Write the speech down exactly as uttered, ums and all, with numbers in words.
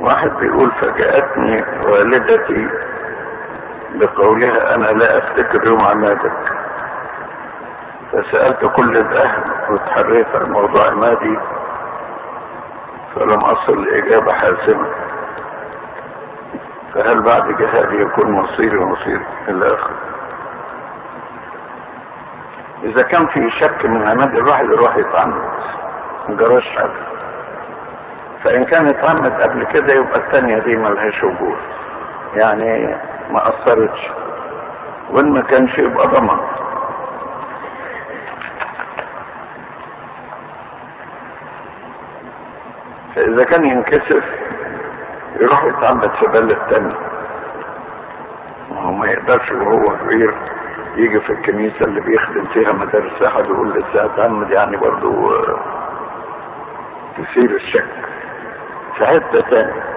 واحد بيقول فاجأتني والدتي بقولها انا لا افتكر يوم عمادك، فسألت كل الاهل وتحريت عن موضوع عمادي فلم اصل لاجابة حاسمة، فهل بعد جهادي يكون مصيري ومصير الاخر؟ اذا كان في شك من عماد الواحد يروح يتعمد، مجراش حاجة. فان كان اتعمد قبل كده يبقى الثانية دي ملهاش وجود، يعني ما اثرتش، وان ما كانش يبقى ضمن. فاذا كان ينكسف يروح يتعمد في بلد تاني، وهو ما يقدرش وهو كبير يجي في الكنيسة اللي بيخدم فيها مدارس احد يقول لسه اتعمد، يعني برضو تثير الشك في حتة تاني.